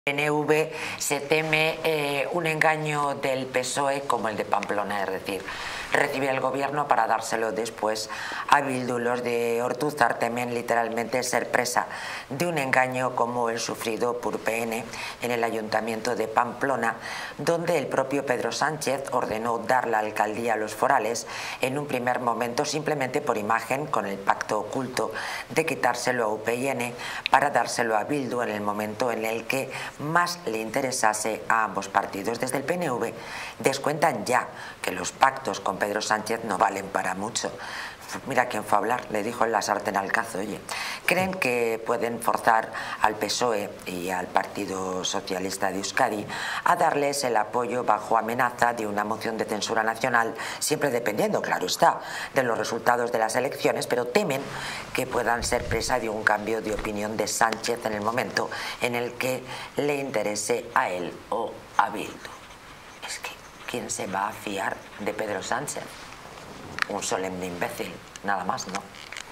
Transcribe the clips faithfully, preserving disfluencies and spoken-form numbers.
P N V se teme eh, un engaño del P S O E como el de Pamplona, es decir, recibir el gobierno para dárselo después a Bildu. Los de Ortúzar temen literalmente ser presa de un engaño como el sufrido por P N en el ayuntamiento de Pamplona, donde el propio Pedro Sánchez ordenó dar la alcaldía a los forales en un primer momento simplemente por imagen, con el pacto oculto de quitárselo a U P y N para dárselo a Bildu en el momento en el que más le interesase a ambos partidos. Desde el P N V descuentan ya que los pactos con Pedro Sánchez no valen para mucho. Mira quién fue a hablar, le dijo en la sartén al cazo. Oye, creen que pueden forzar al P S O E y al Partido Socialista de Euskadi a darles el apoyo bajo amenaza de una moción de censura nacional, siempre dependiendo, claro está, de los resultados de las elecciones, pero temen que puedan ser presa de un cambio de opinión de Sánchez en el momento en el que le interese a él o a Bildu. Es que, ¿quién se va a fiar de Pedro Sánchez? Un solemne imbécil, nada más, ¿no?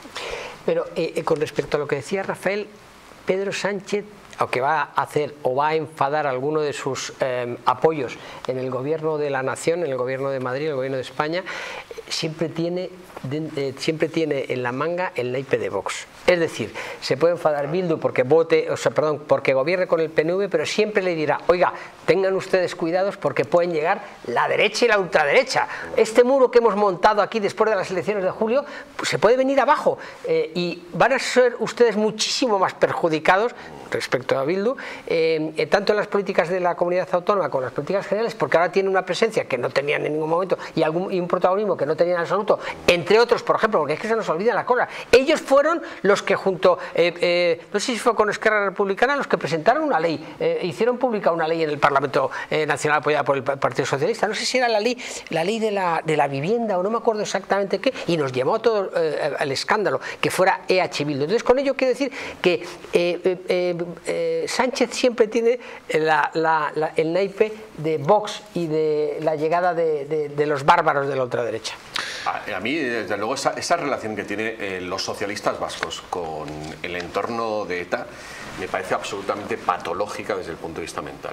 Pero eh, con respecto a lo que decía Rafael, Pedro Sánchez, aunque va a hacer o va a enfadar a alguno de sus eh, apoyos en el gobierno de la nación, en el gobierno de Madrid, en el gobierno de España, siempre tiene, de, eh, siempre tiene en la manga el naipe de Vox. Es decir, se puede enfadar Bildu porque vote, o sea, perdón, porque gobierne con el P N V, pero siempre le dirá, oiga, tengan ustedes cuidados porque pueden llegar la derecha y la ultraderecha. Este muro que hemos montado aquí después de las elecciones de julio, pues se puede venir abajo eh, y van a ser ustedes muchísimo más perjudicados respecto a Bildu, eh, tanto en las políticas de la comunidad autónoma como en las políticas generales, porque ahora tiene una presencia que no tenían en ningún momento y, algún, y un protagonismo que no tenían en absoluto, entre otros, por ejemplo, porque es que se nos olvida la cosa, ellos fueron los que junto, eh, eh, no sé si fue con Esquerra Republicana, los que presentaron una ley, eh, hicieron pública una ley en el Parlamento eh, Nacional apoyada por el Partido Socialista, no sé si era la ley, la ley de la, de la vivienda o no me acuerdo exactamente qué, y nos llevó a todo eh, el escándalo, que fuera E H Bildu. Entonces con ello quiero decir que eh, eh, eh, Sánchez siempre tiene la, la, la, el naipe de Vox y de la llegada de, de, de los bárbaros de la ultraderecha. A, a mí, desde luego, esa, esa relación que tienen eh, los socialistas vascos con el entorno de ETA me parece absolutamente patológica desde el punto de vista mental.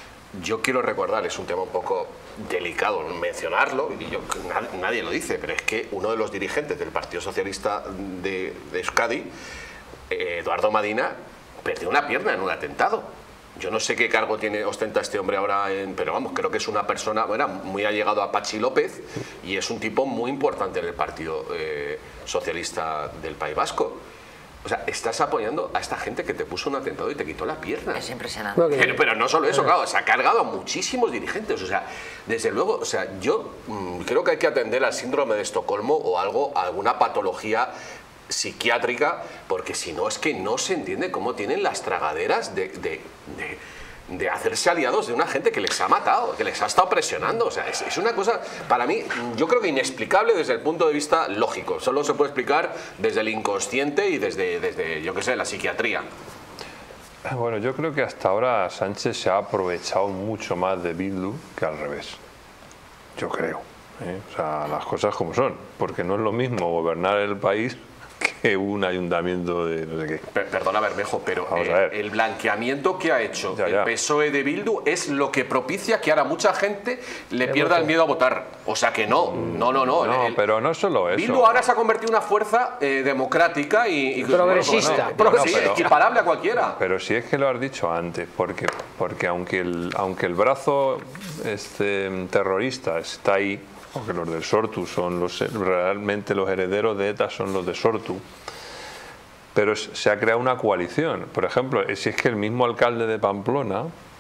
Yo quiero recordar, es un tema un poco delicado mencionarlo, y yo, nadie, nadie lo dice, pero es que uno de los dirigentes del Partido Socialista de, de Euskadi, eh, Eduardo Madina, perdió una pierna en un atentado. Yo no sé qué cargo tiene, ostenta este hombre ahora, en, pero vamos, creo que es una persona, bueno, muy allegado a Patxi López y es un tipo muy importante en el Partido eh, Socialista del País Vasco. O sea, estás apoyando a esta gente que te puso un atentado y te quitó la pierna. Es impresionante. Pero, pero no solo eso, claro, se ha cargado a muchísimos dirigentes. O sea, desde luego, o sea, yo mmm, creo que hay que atender al síndrome de Estocolmo o algo, alguna patología psiquiátrica, porque si no es que no se entiende cómo tienen las tragaderas de, de, de, de hacerse aliados de una gente que les ha matado, que les ha estado presionando. O sea, es, es una cosa, para mí, yo creo que inexplicable desde el punto de vista lógico. Solo se puede explicar desde el inconsciente y desde, desde yo qué sé, la psiquiatría. Bueno, yo creo que hasta ahora Sánchez se ha aprovechado mucho más de Bildu que al revés. Yo creo. ¿eh? O sea, las cosas como son. Porque no es lo mismo gobernar el país que un ayuntamiento de no sé qué. Perdona, Bermejo, pero eh, el blanqueamiento que ha hecho ya, ya. el P S O E de Bildu es lo que propicia que ahora mucha gente le pierda el miedo a votar. O sea que no, no, no, no. No, el, pero no solo eso. Bildu ahora se ha convertido en una fuerza eh, democrática y, y progresista, bueno, bueno, sí, pero, equiparable a cualquiera. Pero si es que lo has dicho antes, porque, porque aunque, el, aunque el brazo este, terrorista está ahí, porque los del Sortu son los realmente los herederos de ETA son los de Sortu, pero es, se ha creado una coalición. Por ejemplo, si es que el mismo alcalde de Pamplona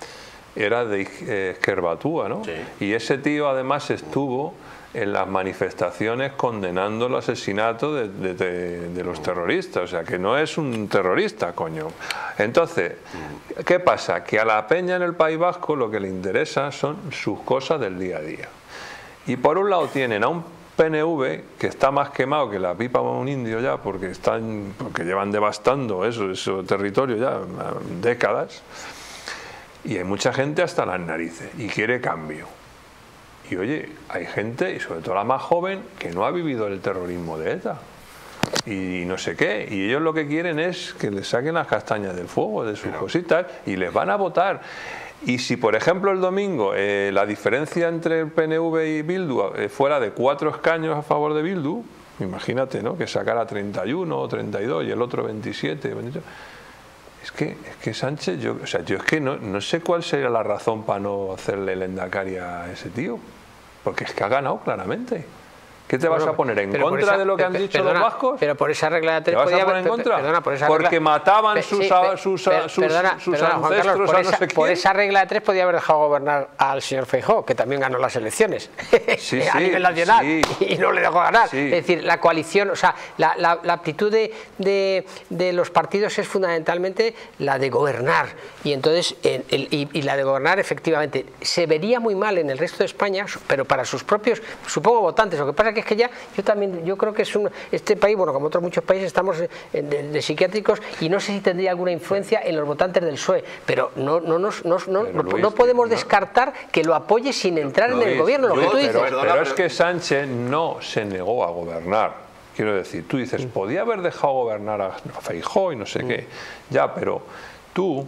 era de eh, Ezker-Batua, ¿no? Sí. Y ese tío además estuvo en las manifestaciones condenando el asesinato de, de, de, de los terroristas, o sea que no es un terrorista, coño. Entonces, ¿qué pasa? Que a la peña en el País Vasco lo que le interesa son sus cosas del día a día. Y por un lado tienen a un P N V que está más quemado que la pipa de un indio ya, porque están, porque llevan devastando eso, ese territorio ya décadas, y hay mucha gente hasta las narices y quiere cambio. Y oye, hay gente, y sobre todo la más joven, que no ha vivido el terrorismo de ETA. y no sé qué, y ellos lo que quieren es que les saquen las castañas del fuego de sus cositas y les van a votar. Y si por ejemplo el domingo eh, la diferencia entre el P N V y Bildu eh, fuera de cuatro escaños a favor de Bildu, imagínate, ¿no?, que sacara treinta y uno o treinta y dos y el otro veintisiete, veintiocho. Es que, es que Sánchez, yo, o sea, yo es que no, no sé cuál sería la razón para no hacerle el endacari a ese tío, porque es que ha ganado claramente. ¿Qué te bueno, vas a poner en contra esa, de lo que han dicho perdona, los vascos? Pero por esa regla de tres ¿Te vas podía a poner haber, en contra? Perdona, por esa porque regla, mataban pe, sus, sí, a, pe, sus, per, sus, perdona, sus perdona, Juan ancestros Carlos, por, a esa, no sé por quién. esa regla de tres podía haber dejado gobernar al señor Feijóo, que también ganó las elecciones sí, a sí, nivel nacional, sí. y no le dejó ganar. Sí. Es decir, la coalición, o sea, la, la, la aptitud de, de, de los partidos es fundamentalmente la de gobernar, y entonces el, el, y, y la de gobernar efectivamente se vería muy mal en el resto de España, pero para sus propios, supongo, votantes. Lo que pasa que es que ya, yo también, yo creo que es un, este país, bueno, como otros muchos países, estamos de, de, de psiquiátricos, y no sé si tendría alguna influencia en los votantes del P S O E, pero no, no, no, no, no, Luis, no podemos no, descartar que lo apoye sin entrar Luis, en el gobierno, lo yo, que tú pero, dices. Perdona, pero pero- es que Sánchez no se negó a gobernar. Quiero decir, tú dices, podía haber dejado gobernar a Feijóo y no sé qué. Ya, pero tú,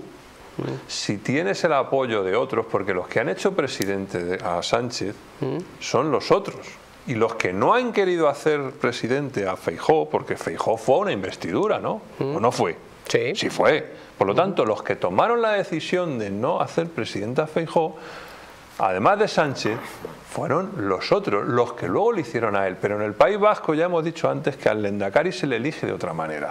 si tienes el apoyo de otros, porque los que han hecho presidente a Sánchez son los otros. Y los que no han querido hacer presidente a Feijóo, porque Feijóo fue una investidura, ¿no? ¿O no fue? Sí. Sí fue. Por lo tanto, los que tomaron la decisión de no hacer presidente a Feijóo, además de Sánchez, fueron los otros, los que luego le hicieron a él. Pero en el País Vasco ya hemos dicho antes que al lehendakari se le elige de otra manera.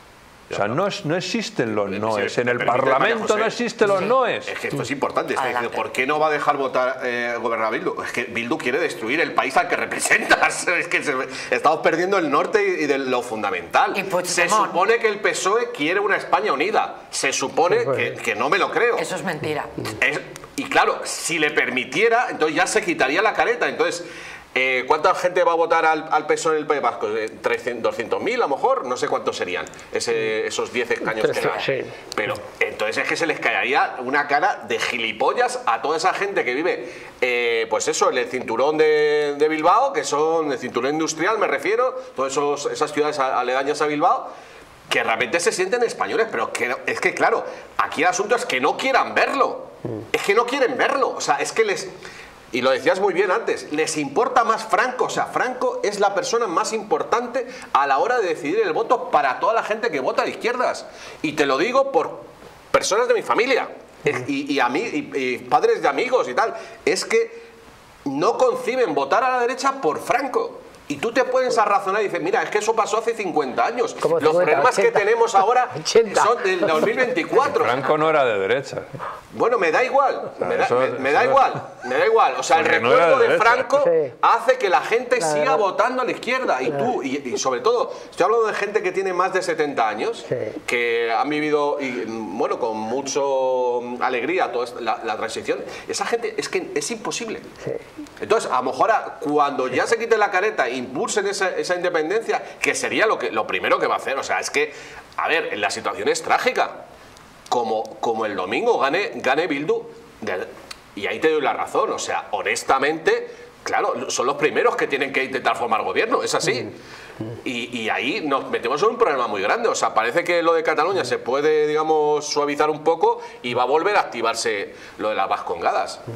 O sea, no, es, no existen los noes. En el Parlamento no existen los noes. Es que esto es importante. Está Adelante. diciendo, ¿por qué no va a dejar votar eh, gobernar Bildu? Es que Bildu quiere destruir el país al que representas. Es que se- estamos perdiendo el norte y, y de lo fundamental. Y Puigdemont. Se supone que el P S O E quiere una España unida. Se supone que, que no me lo creo. Eso es mentira. Es- y claro, si le permitiera, entonces ya se quitaría la careta. Entonces, eh, ¿cuánta gente va a votar al, al P S O E en el País Vasco? Eh, trescientos, doscientos mil a lo mejor, no sé cuántos serían ese, esos diez escaños que dan. Sí. Pero entonces es que se les caería una cara de gilipollas a toda esa gente que vive, eh, pues eso, en el cinturón de, de Bilbao, que son el cinturón industrial, me refiero, todas esos, esas ciudades aledañas a Bilbao, que realmente se sienten españoles, pero que, es que claro, aquí el asunto es que no quieran verlo, es que no quieren verlo, o sea, es que les... Y lo decías muy bien antes, les importa más Franco, o sea, Franco es la persona más importante a la hora de decidir el voto para toda la gente que vota de izquierdas. Y te lo digo por personas de mi familia, y, y, a mí, y, y padres de amigos y tal, es que no conciben votar a la derecha por Franco. Y tú te puedes a razonar y dices, mira, es que eso pasó hace cincuenta años. ¿Cómo Los cincuenta? problemas ochenta. que tenemos ahora ochenta. son del dos mil veinticuatro. Franco no era de derecha. Bueno, me da igual, me da, eso- me- me da eso- igual, me da igual. O sea, el Porque no era recuerdo de de derecha. Franco Sí. hace que la gente La siga verdad. votando a la izquierda. Y tú, y, y sobre todo, estoy hablando de gente que tiene más de setenta años, Sí. que han vivido, y, bueno, con mucho alegría toda esta- la, la transición. Esa gente es que es imposible. Sí. Entonces, a lo mejor a- cuando ya se quite la careta e impulsen esa, esa independencia, que sería lo, que, lo primero que va a hacer. O sea, es que, a ver, la situación es trágica. Como, como el domingo gane, gane Bildu, de- y ahí te doy la razón, o sea, honestamente, claro, son los primeros que tienen que intentar formar gobierno, es así. Y, y ahí nos metemos en un problema muy grande, o sea, parece que lo de Cataluña se puede, digamos, suavizar un poco y va a volver a activarse lo de las vascongadas.